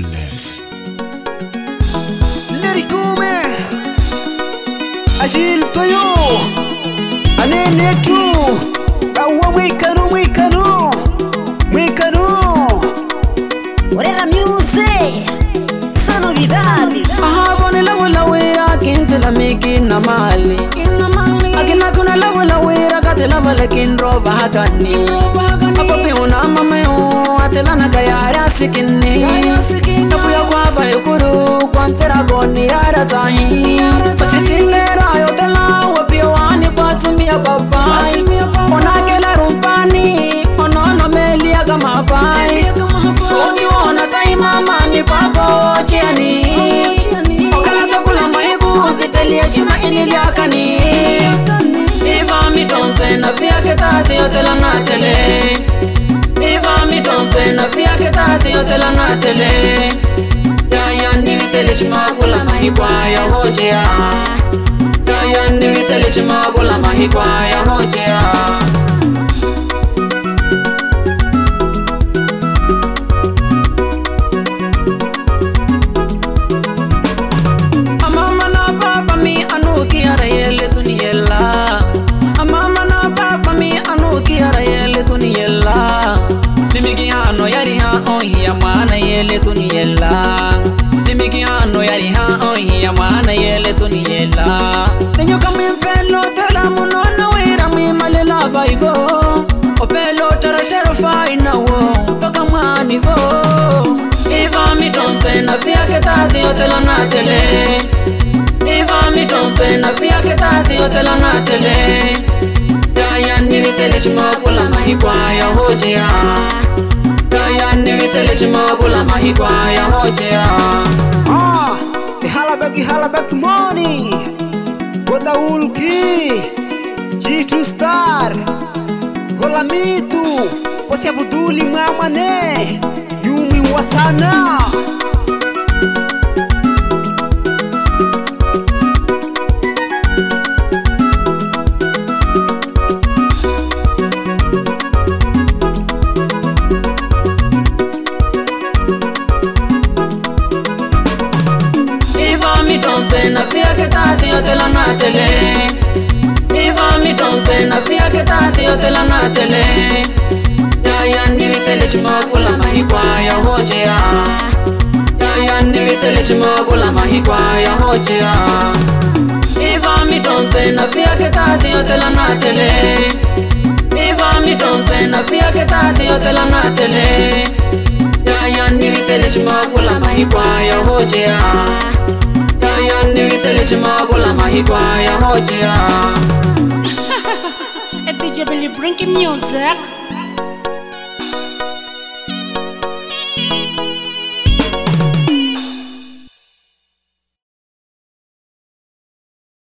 bless. Lerikume Ashil toyo Anene tu Awa mwikanu Orera music Sano vidari Ahabone la wera kinte la miki na mali Akina kuna la wera kate la malakin roba hakani Apapi una mameo atela na kayara sikini Nabuya kwa bayukuru kwantera goni yara tahi Pasitindera yotela wapio wani patimia babai Onakela rumpani onono melia kama bai Ogi wana taimama ni papa ochiani Okalata kula maibu vitelia shima iniliakani Iva mi tompe na pia ketati otela natele Iva mi tompe na pia ketati otela natele Dayandi vitele shima kula mahikwa ya hojea Dayandi vitele shima kula mahikwa ya hojea Nimigiano yari ha ohi ya mwana yele tuniyela Tenyo kami mpelo tela munono wira mi malela vaivo Opelo taratero faina wo Toka mwani vo Iva mi tompe na pia ketati otela natele Iva mi tompe na pia ketati otela natele Dayani vitele shimokula mahikwa ya hojea Dayani vitele shimokula mahikwa ya hojea Halabek money Goda ulki G2 Star Gola mitu Wasi abuduli mamane Yumi wasana Na pia ketati otela natele Iva mi tompe na pia ketati otela natele Dayandi vitele shimokula mahikwa ya hojea Dayandi vitele shimokula mahikwa ya hojea Iva mi tompe na pia ketati otela natele Iva mi tompe na pia ketati otela natele Dayandi vitele shimokula mahikwa ya hojea Dayandi vitele shimokula mahikwa ya hojea DJ Billy bringing music